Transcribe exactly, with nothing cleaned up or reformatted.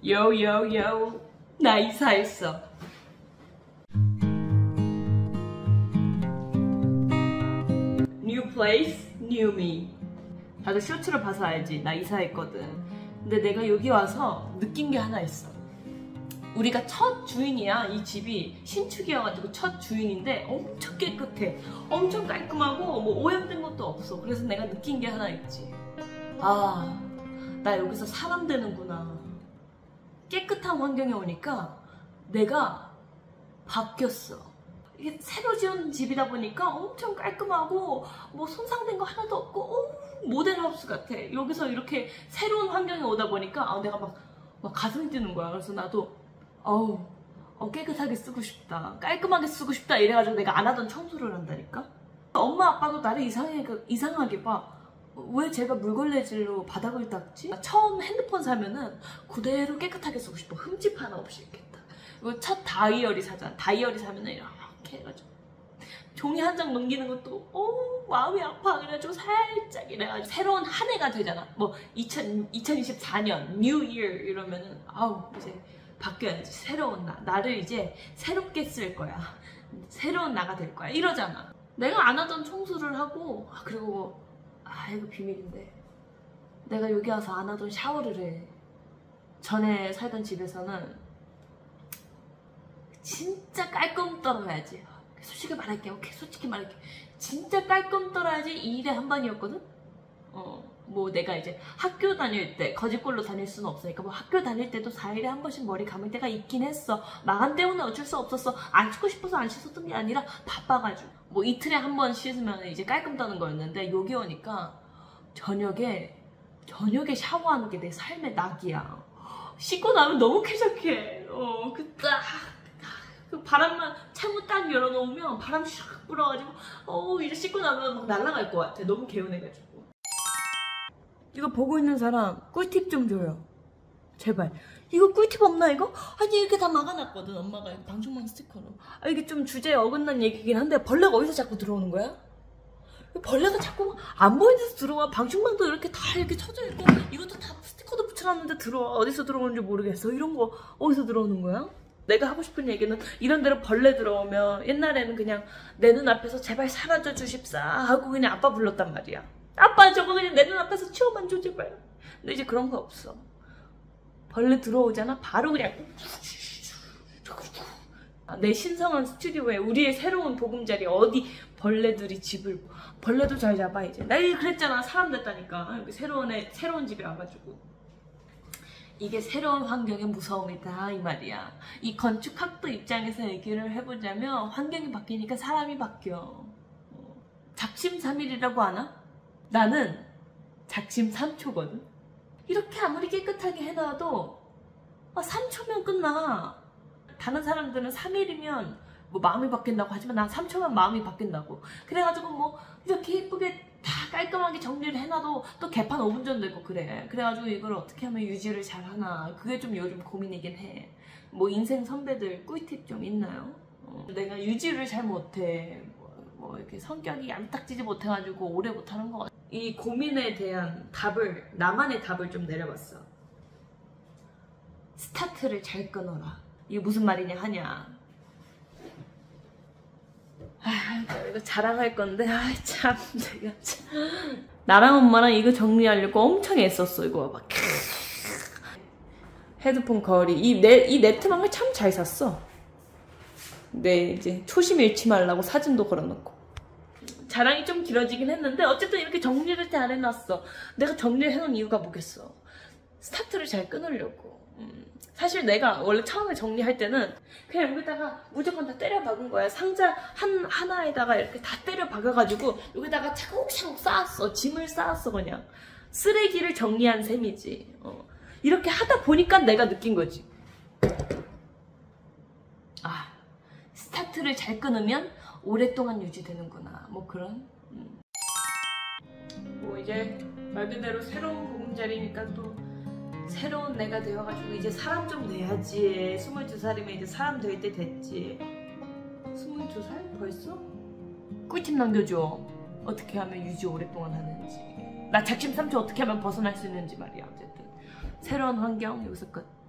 요요요 나 이사했어. New place, new me. 다들 쇼츠를 봐서 알지. 나 이사했거든. 근데 내가 여기 와서 느낀 게 하나 있어. 우리가 첫 주인이야. 이 집이 신축이어가지고 첫 주인인데 엄청 깨끗해. 엄청 깔끔하고 뭐 오염된 것도 없어. 그래서 내가 느낀 게 하나 있지. 아, 나 여기서 사람 되는구나. 깨끗한 환경에 오니까 내가 바뀌었어. 이게 새로 지은 집이다 보니까 엄청 깔끔하고 뭐 손상된 거 하나도 없고 오, 모델하우스 같아. 여기서 이렇게 새로운 환경에 오다 보니까 아, 내가 막, 막 가슴이 뛰는 거야. 그래서 나도 어우 어, 깨끗하게 쓰고 싶다, 깔끔하게 쓰고 싶다 이래가지고 내가 안 하던 청소를 한다니까. 엄마 아빠도 나를 이상하게, 이상하게 봐. 왜 제가 물걸레질로 바닥을 닦지? 처음 핸드폰 사면은 그대로 깨끗하게 쓰고 싶어. 흠집 하나 없이 이렇게 딱. 그리고 첫 다이어리 사잖아. 다이어리 사면은 이렇게 해가지고 종이 한 장 넘기는 것도 어 마음이 아파. 그래가지고 살짝 이래가지고 새로운 한 해가 되잖아. 뭐 이천이십사 년 New Year 이러면은 아우 이제 바뀌어야지. 새로운 나. 나를 이제 새롭게 쓸 거야. 새로운 나가 될 거야. 이러잖아. 내가 안 하던 청소를 하고 아, 그리고 아 이거 비밀인데 내가 여기 와서 안 하던 샤워를 해. 전에 살던 집에서는 진짜 깔끔 떨어야지. 솔직히 말할게. 오케이 솔직히 말할게. 진짜 깔끔 떨어야지 이 일에 한 번이었거든. 어 뭐 내가 이제 학교 다닐 때 거짓골로 다닐 수는 없으니까 뭐 학교 다닐 때도 사 일에 한 번씩 머리 감을 때가 있긴 했어. 마감 때문에 어쩔 수 없었어. 안 씻고 싶어서 안 씻었던 게 아니라 바빠가지고 뭐 이틀에 한 번 씻으면 이제 깔끔 떠는 거였는데 여기 오니까 저녁에 저녁에 샤워하는 게 내 삶의 낙이야. 씻고 나면 너무 쾌적해. 어, 그 딱 그 바람만 창문 딱 열어놓으면 바람 샥 불어가지고 어 이제 씻고 나면 막 날아갈 것 같아. 너무 개운해가지고. 이거 보고 있는 사람 꿀팁 좀 줘요. 제발. 이거 꿀팁 없나 이거? 아니 이렇게 다 막아놨거든 엄마가 방충망 스티커로. 아 이게 좀 주제에 어긋난 얘기긴 한데 벌레가 어디서 자꾸 들어오는 거야? 벌레가 자꾸 안 보이는 데서 들어와. 방충망도 이렇게 다 이렇게 쳐져 있고 이것도 다 스티커도 붙여놨는데 들어와. 어디서 들어오는지 모르겠어. 이런 거 어디서 들어오는 거야? 내가 하고 싶은 얘기는 이런 데로 벌레 들어오면 옛날에는 그냥 내 눈앞에서 제발 사라져 주십사 하고 그냥 아빠 불렀단 말이야. 아빠 저거 그냥 내 눈앞에서 치워만 줘 제발. 근데 이제 그런 거 없어. 벌레 들어오잖아. 바로 그냥 내 신성한 스튜디오에 우리의 새로운 보금자리 어디 벌레들이 집을 벌레도 잘 잡아 이제. 나 그랬잖아. 사람 됐다니까. 새로운 애, 새로운 집에 와가지고. 이게 새로운 환경의 무서움이다 이 말이야. 이 건축학도 입장에서 얘기를 해보자면 환경이 바뀌니까 사람이 바뀌어. 작심삼일이라고 하나? 나는 작심삼초거든. 이렇게 아무리 깨끗하게 해놔도 아, 삼 초면 끝나. 다른 사람들은 삼 일이면 뭐 마음이 바뀐다고 하지만 난 삼 초면 마음이 바뀐다고. 그래가지고 뭐 이렇게 예쁘게 다 깔끔하게 정리를 해놔도 또 개판 오 분 전 되고 그래. 그래가지고 이걸 어떻게 하면 유지를 잘 하나. 그게 좀 요즘 고민이긴 해. 뭐 인생 선배들 꿀팁 좀 있나요? 어, 내가 유지를 잘 못해. 뭐, 뭐 이렇게 성격이 얌딱지지 못해가지고 오래 못하는 것 같아. 이 고민에 대한 답을, 나만의 답을 좀 내려봤어. 스타트를 잘 끊어라. 이게 무슨 말이냐 하냐. 아, 이거 자랑할 건데, 아, 참, 내가 참. 나랑 엄마랑 이거 정리하려고 엄청 애썼어, 이거 봐봐. 헤드폰 거리. 이, 네, 이 네트망을 참 잘 샀어. 네, 이제 초심 잃지 말라고 사진도 걸어놓고. 자랑이 좀 길어지긴 했는데, 어쨌든 이렇게 정리를 잘 해놨어. 내가 정리를 해놓은 이유가 뭐겠어. 스타트를 잘 끊으려고. 음. 사실 내가 원래 처음에 정리할 때는 그냥 여기다가 무조건 다 때려 박은 거야. 상자 한, 하나에다가 이렇게 다 때려 박아가지고 여기다가 차곡차곡 쌓았어. 짐을 쌓았어 그냥. 쓰레기를 정리한 셈이지. 어. 이렇게 하다 보니까 내가 느낀 거지. 아, 스타트를 잘 끊으면 오랫동안 유지되는구나. 뭐 그런. 음. 뭐 이제 말 그대로 새로운 보금자리니까 또 새로운 내가 되어가지고 이제 사람 좀 돼야지. 스물두 살이면 이제 사람 될 때 됐지. 스물두 살? 벌써? 꿀팁 남겨줘. 어떻게 하면 유지 오랫동안 하는지. 나 작심삼초 어떻게 하면 벗어날 수 있는지 말이야. 어쨌든 새로운 환경 여기서 끝.